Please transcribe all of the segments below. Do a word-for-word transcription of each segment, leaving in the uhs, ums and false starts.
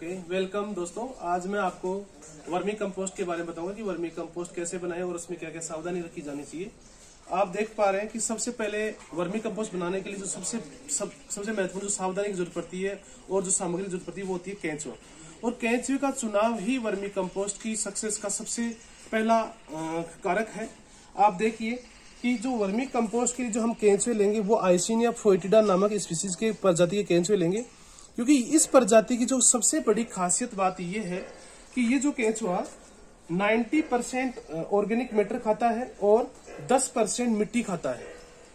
Okay welcome दोस्तों। आज मैं आपको वर्मी कंपोस्ट के बारे में बताऊंगा कि वर्मी कंपोस्ट कैसे बनाएं और उसमें क्या क्या सावधानी रखी जानी चाहिए। आप देख पा रहे हैं कि सबसे पहले वर्मी कंपोस्ट बनाने के लिए जो सबसे सब, सबसे महत्वपूर्ण जो सावधानी की जरूरत पड़ती है और जो सामग्री की जरूरत पड़ती है वो होती है केंचुआ। और केंचुए का चुनाव ही वर्मी कंपोस्ट की सक्सेस का सबसे पहला कारक है। आप देखिए कि जो वर्मी कंपोस्ट के लिए जो हम केंचुए लेंगे वो आइसिनिया फोएटिडा नामक स्पीसीज के प्रजाति के केंचुए लेंगे, क्योंकि इस प्रजाति की जो सबसे बड़ी खासियत बात यह है कि ये जो केंचुआ नब्बे परसेंट ऑर्गेनिक मैटर खाता है और दस परसेंट मिट्टी खाता है।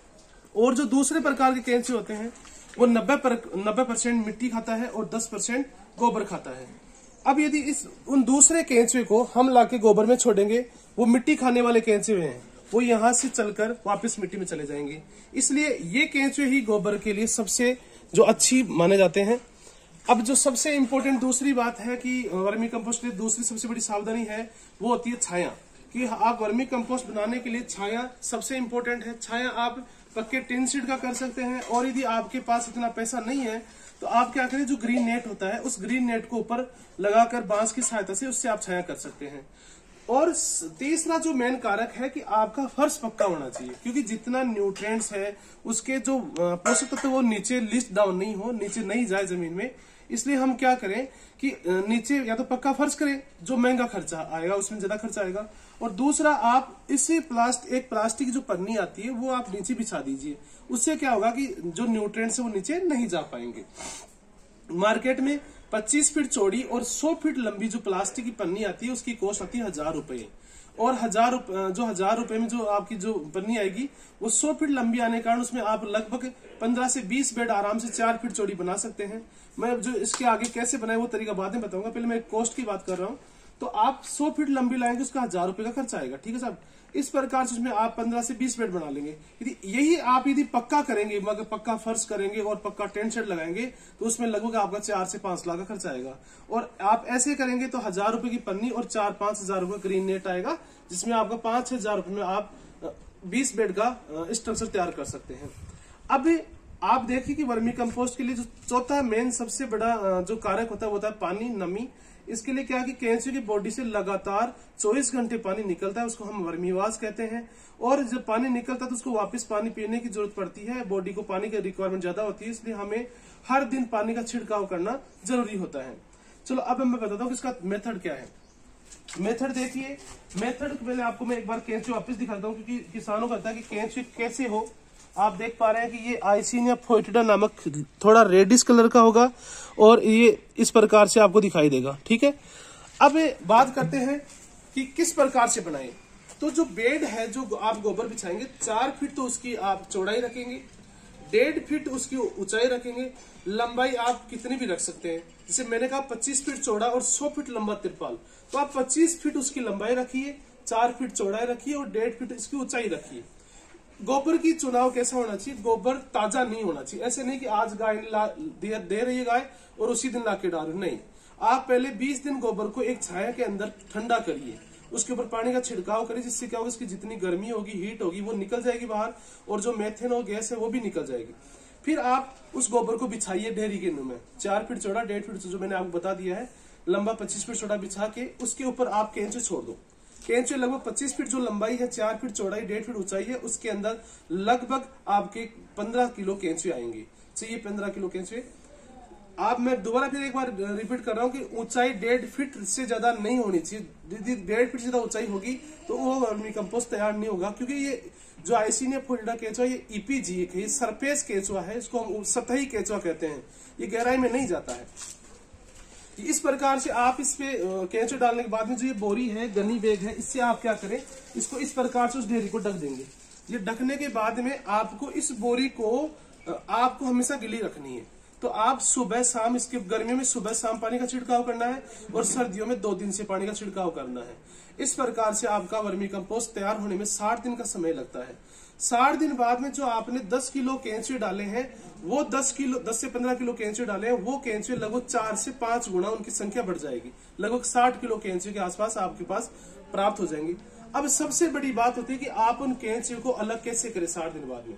और जो दूसरे प्रकार के केंचुए होते हैं वो नब्बे पर नब्बे परसेंट मिट्टी खाता है और दस परसेंट गोबर खाता है। अब यदि इस उन दूसरे केंचुए को हम लाके गोबर में छोड़ेंगे, वो मिट्टी खाने वाले केंचुए हैं, वो यहाँ से चलकर वापस मिट्टी में चले जाएंगे। इसलिए ये केंचुए ही गोबर के लिए सबसे जो अच्छी माने जाते हैं। अब जो सबसे इंपॉर्टेंट दूसरी बात है कि वर्मी कंपोस्ट के लिए दूसरी सबसे बड़ी सावधानी है वो होती है छाया। कि आप वर्मी कंपोस्ट बनाने के लिए छाया सबसे इंपॉर्टेंट है। छाया आप पक्के टिन शीट का कर सकते हैं, और यदि आपके पास इतना पैसा नहीं है तो आप क्या करें, जो ग्रीन नेट होता है उस ग्रीन नेट को ऊपर लगाकर बांस की सहायता से उससे आप छाया कर सकते हैं। और तीसरा जो मेन कारक है कि आपका फर्श पक्का होना चाहिए, क्योंकि जितना न्यूट्रिएंट्स है उसके जो पोषक तत्व वो नीचे लिस्ट डाउन नहीं हो, नीचे नहीं जाए जमीन में। इसलिए हम क्या करें कि नीचे या तो पक्का फर्श करें, जो महंगा खर्चा आएगा उसमें ज्यादा खर्चा आएगा। और दूसरा आप इसी प्लास्टिक एक प्लास्टिक की जो पन्नी आती है वो आप नीचे बिछा दीजिए। उससे क्या होगा कि जो न्यूट्रिएंट्स है वो नीचे नहीं जा पाएंगे। मार्केट में पच्चीस फीट चौड़ी और सौ फीट लंबी जो प्लास्टिक की पन्नी आती है उसकी कॉस्ट आती है हजार रुपए। और हजार जो हजार रुपए में जो आपकी जो पन्नी आएगी वो सौ फीट लंबी आने के कारण उसमें आप लगभग पंद्रह से बीस बेड आराम से चार फीट चौड़ी बना सकते हैं। मैं जो इसके आगे कैसे बनाए वो तरीका बाद में बताऊंगा, पहले मैं कॉस्ट की बात कर रहा हूँ। तो आप सौ फीट लंबी लाएंगे उसका हजार रुपए का खर्चा आएगा, ठीक है साहब। इस प्रकार से उसमें आप पंद्रह से बीस बेड बना लेंगे। यदि यही आप यदि पक्का करेंगे, मगर पक्का फर्श करेंगे और पक्का टेंट शेड लगाएंगे तो उसमें लगभग आपका चार से पांच लाख का खर्चा आएगा। और आप ऐसे करेंगे तो हजार रुपए की पन्नी और चार पांच हजार रुपए ग्रीन नेट आएगा, जिसमें आपका पांच छह हजार रुपए में आप बीस बेड का स्ट्रक्चर तैयार कर सकते हैं। अब आप देखिए कि वर्मी कंपोस्ट के लिए जो चौथा मेन सबसे बड़ा जो कारक होता है वो होता है पानी, नमी। इसके लिए क्या है कि केंचुए की बॉडी से लगातार चौबीस घंटे पानी निकलता है, उसको हम वर्मीवास कहते हैं। और जब पानी निकलता है तो उसको वापस पानी पीने की जरूरत पड़ती है, बॉडी को पानी की रिक्वायरमेंट ज्यादा होती है, इसलिए हमें हर दिन पानी का छिड़काव करना जरूरी होता है। चलो अब मैं बताता हूँ कि इसका मेथड क्या है। मेथड देखिए, मेथड पहले आपको मैं एक बार केंचुए वापस दिखाता हूँ, क्योंकि किसानों का कहता है कि केंचुए कैसे हो। आप देख पा रहे हैं कि ये आइसिनिया फोएटिडा नामक थोड़ा रेडिश कलर का होगा और ये इस प्रकार से आपको दिखाई देगा, ठीक है। अब बात करते हैं कि किस प्रकार से बनाएं। तो जो बेड है जो आप गोबर बिछाएंगे, चार फीट तो उसकी आप चौड़ाई रखेंगे, डेढ़ फीट उसकी ऊंचाई रखेंगे, लंबाई आप कितनी भी रख सकते हैं। जैसे मैंने कहा पच्चीस फीट चौड़ा और सौ फीट लंबा तिरपाल, तो आप पच्चीस फीट उसकी लंबाई रखिए, चार फीट चौड़ाई रखिए और डेढ़ फीट इसकी ऊंचाई रखिए। गोबर की चुनाव कैसा होना चाहिए, गोबर ताजा नहीं होना चाहिए। ऐसे नहीं कि आज गाय दे, दे रही है गाय और उसी दिन लाके डाल, नहीं। आप पहले बीस दिन गोबर को एक छाया के अंदर ठंडा करिए, उसके ऊपर पानी का छिड़काव करिए, जिससे क्या होगा, उसकी जितनी गर्मी होगी, हीट होगी, वो निकल जाएगी बाहर, और जो मेथेन और गैस है वो भी निकल जाएगी। फिर आप उस गोबर को बिछाइए ढेरी के में, चार फीट चौड़ा, डेढ़ फीट जो मैंने आपको बता दिया है, लंबा पच्चीस फीट चौड़ा बिछा के उसके ऊपर आप केंचुए छोड़ दो। केंचुए लगभग पच्चीस फीट जो लंबाई है, चार फीट चौड़ाई, डेढ़ फीट ऊंचाई है, उसके अंदर लगभग आपके पंद्रह किलो केंचुए आएंगे। चाहिए पंद्रह किलो केंचुए। आप मैं दोबारा फिर एक बार रिपीट कर रहा हूँ कि ऊंचाई डेढ़ फीट से ज्यादा नहीं होनी चाहिए। यदि डेढ़ फीट से ज्यादा ऊंचाई होगी तो वो वर्मी कंपोस्ट तैयार नहीं होगा, क्योंकि ये जो आइसिनिया फोएटिडा केंचुआ ये ईपीजी है, सरफेस केंचुआ है, इसको हम सतही केंचुआ कहते हैं, ये गहराई में नहीं जाता है। इस प्रकार से आप इस पे केंचुए डालने के बाद में जो ये बोरी है, गनी बैग है, इससे आप क्या करें, इसको इस प्रकार से उस ढेरी को ढक देंगे। ये ढकने के बाद में आपको इस बोरी को आपको हमेशा गिली रखनी है। तो आप सुबह शाम, इसके गर्मियों में सुबह शाम पानी का छिड़काव करना है और सर्दियों में दो दिन से पानी का छिड़काव करना है। इस प्रकार से आपका वर्मी कंपोस्ट तैयार होने में साठ दिन का समय लगता है। साठ दिन बाद में जो आपने दस किलो केंचुए डाले हैं, वो दस किलो दस से पंद्रह किलो केंचुए डाले हैं, वो केंचुए लगभग चार से पांच गुना उनकी संख्या बढ़ जाएगी। लगभग साठ किलो केंचुए के आसपास आपके पास प्राप्त हो जाएंगे। अब सबसे बड़ी बात होती है कि आप उन केंचुए को अलग कैसे करें साठ दिन बाद में।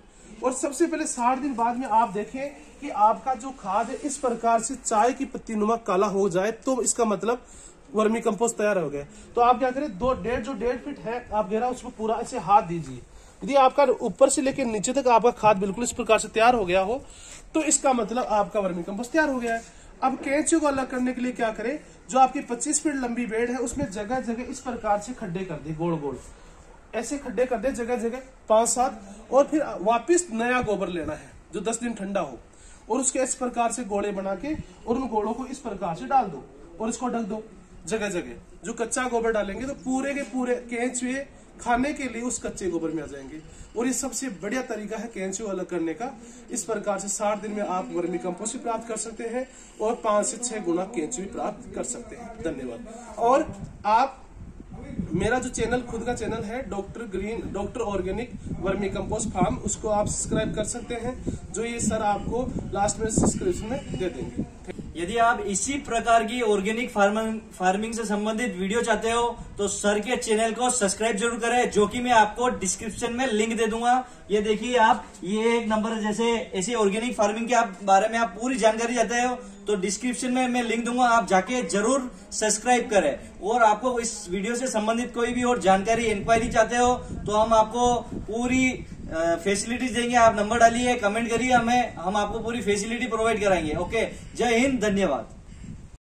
और सबसे पहले साठ दिन बाद में आप देखें कि आपका जो खाद है इस प्रकार से चाय की पत्ती नुमा काला हो जाए तो इसका मतलब वर्मी कंपोस्ट तैयार हो गया। तो आप क्या करें, दो डेढ़ जो डेढ़ फीट है आप घेरा उसको पूरा ऐसे हाथ दीजिए। यदि आपका ऊपर से लेकर नीचे तक आपका खाद बिल्कुल इस प्रकार से तैयार हो गया हो तो इसका मतलब आपका वर्मी कंपोस्ट तैयार हो गया है। अब कैंचियों को अलग करने के लिए क्या करें, जो आपकी पच्चीस फीट लंबी बेड है उसमें जगह जगह इस प्रकार से खड्डे कर दे, गोल गोल ऐसे खड्डे कर दे जगह जगह पांच सात, और फिर वापिस नया गोबर लेना है जो दस दिन ठंडा हो, और उसके इस प्रकार से गोले बना के और उन गोलों को इस प्रकार से डाल दो और इसको ढक दो जगह जगह। जो कच्चा गोबर डालेंगे तो पूरे के पूरे केंचुए खाने के लिए उस कच्चे गोबर में आ जाएंगे। और ये सबसे बढ़िया तरीका है केंचुए अलग करने का। इस प्रकार से साठ दिन में आप वर्मी कंपोस्ट प्राप्त कर सकते हैं और पांच से छह गुना केंचुए प्राप्त कर सकते हैं। धन्यवाद। और आप मेरा जो चैनल खुद का चैनल है doctor green doctor organic vermicompost farm, उसको आप सब्सक्राइब कर सकते हैं, जो ये सर आपको लास्ट में सब्सक्रिप्शन में दे देंगे। यदि आप इसी प्रकार की ऑर्गेनिक फार्मिंग फार्मिंग से संबंधित वीडियो चाहते हो तो सर के चैनल को सब्सक्राइब जरूर करें, जो कि मैं आपको डिस्क्रिप्शन में लिंक दे दूंगा। ये देखिए आप, ये एक नंबर, जैसे ऐसी ऑर्गेनिक फार्मिंग के आप बारे में आप पूरी जानकारी चाहते हो तो डिस्क्रिप्शन में मैं लिंक दूंगा, आप जाके जरूर सब्सक्राइब करें। और आपको इस वीडियो से संबंधित कोई भी और जानकारी इंक्वायरी चाहते हो तो हम आपको पूरी फैसिलिटीज देंगे। आप नंबर डालिए, कमेंट करिए, हमें हम आपको पूरी फैसिलिटी प्रोवाइड कराएंगे। ओके, जय हिंद, धन्यवाद।